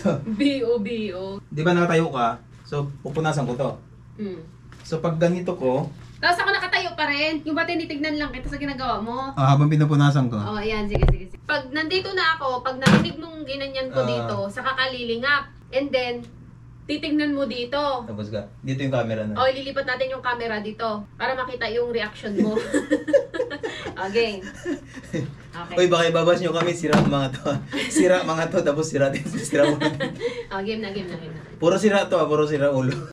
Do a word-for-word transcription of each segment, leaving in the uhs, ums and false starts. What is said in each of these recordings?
to. B O B O. Di ba nakatayo ka? So, pupunasan ko to. Hmm. So, pag ganito ko... Tapos ako nakatayo pa rin. Yung ba tinitignan lang kita sa ginagawa mo? Ah, habang pinupunasan ko. Oo, oh, ayan. Sige, sige, sige. Pag nandito na ako, pag narinig mong ginanyan ko Ah. dito, saka kalilingap. And then, titignan mo dito. Tapos ka, dito yung camera na. O, ililipat natin yung camera dito para makita yung reaction mo. Okay. Okay. Uy, baka ibabas nyo kami, sira mga to. Sira mga to, tapos sira din. Sira ulo. Oh, game na, game na, game na. Puro sira to, ah, puro sira ulo.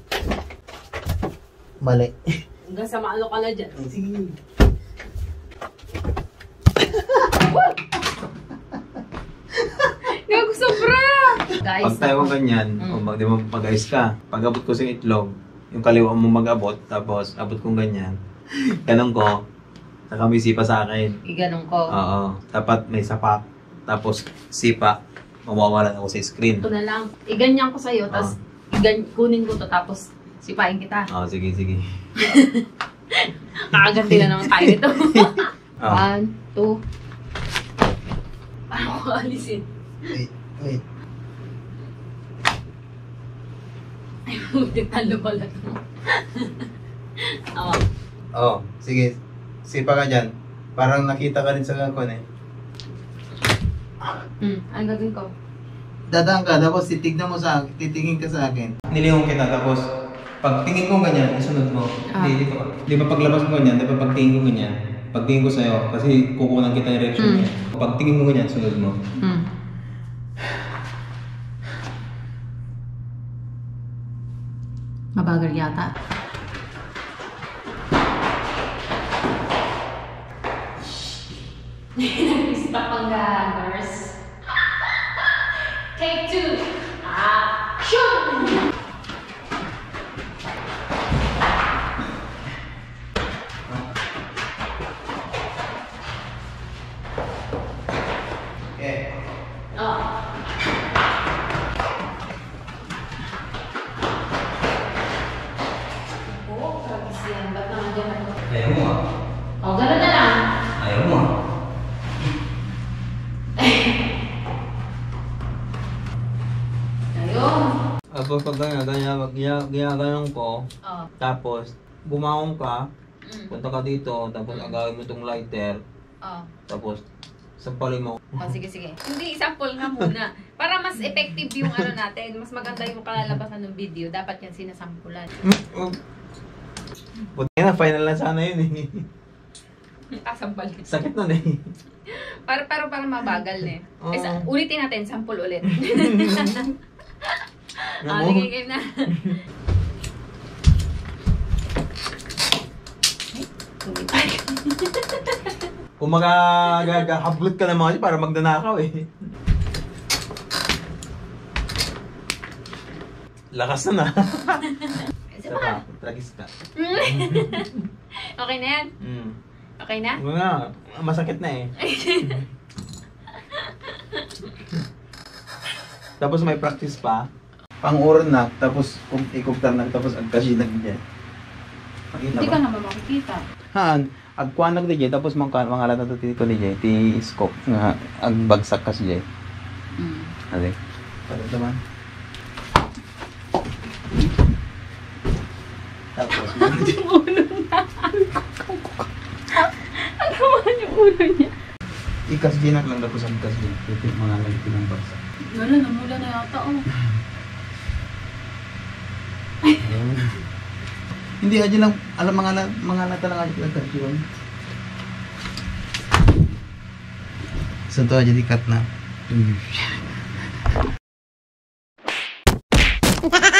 Mali. Hanggang sa maalo ka na dyan. Sige. Gago sobra! Guys, Pag tayo ako- ganyan, Mm. o mag, di mo mag-ayos ka. Pag abot ko sa itlog, yung kaliwa mo mag-abot, tapos abot kong ganyan. Ganun ko, saka may sipa sa akin. Iganong ko. Oo. Dapat may sapak. Tapos sipa. Mawawalan ako sa screen. Ito na lang. Iganyan ko sa'yo, tapos igan kunin ko to, tapos sipain kita. Oo, sige, sige. Kakaganti na naman tayo nito. Oh. One, two. Paano ko alisin? Wait, wait. Ay, magtitalo pala to. Oo. Oo, sige. Sipa ka dyan. Parang nakita ka rin sa kakon eh. Hmm, ano gagawin ko? Dadaan ka, tapos titignan mo sa akin, titingin ka sa akin. Nilingon kita, tapos pag tingin ko ganyan, isunod mo. Ah. Hindi, dito ka. Di ba paglabas mo ganyan, di ba pag tingin ko ganyan, pag tingin ko sa'yo, kasi kukunan kita yung reaction Mm. niya. Pag tingin mo ganyan, sunod mo. Hmm. Mabagal yata. Stop ang gaggers. Take two. Action! Okay. Oh. Oh, tragis yan. Ba't naman dyan ako? Ayaw mo ah. Oh, gano'n na lang. Ayaw mo ah. Ayun. Tapos pag ganyan, ganyan, pag ginaganon ko, Oh. tapos bumangon ka, Mm. punta ka dito, tapos agawin mo itong lighter, Oh. tapos sampalin mo. Oh, sige, sige. Hindi, sample nga muna. Para mas effective yung ano natin, mas maganda yung kalalabasan ng video, dapat yan sinasampulan. Buti na, final na sana yun eh. Kasampal. Sakit nun eh. Para, para, para mabagal eh. Oo. Eh, sa- ulitin natin, sample ulit. Ah, Ano? sige, game na. Ay, Kung magagahablot ka ng mga para magdanakaw eh. Lakas na na. isa Isa pa. pa, tragis ka. Okay na yan? Mm. Okay na? Ano nga, masakit na eh. Tapos may practice pa. Pang-urnak, tapos kung ikuptar na, tapos agkasinag niya. Makita Hindi ba? ka naman makikita. Han, agkuanag di jay, tapos mga mga alat na titi ko di jay, ti scope nga agbagsak kas jay. Mm. Ade. Para naman. Tapos Yung ulo na. Ano naman yung ulo niya? ikas jinak lang tapos ang kas jay. Ito mga lagi ng bagsak. Wala, namula na yata oh. Hindi aja lang alam mga la, mga lata lang aja lang kasi yun. So to aja di cut na.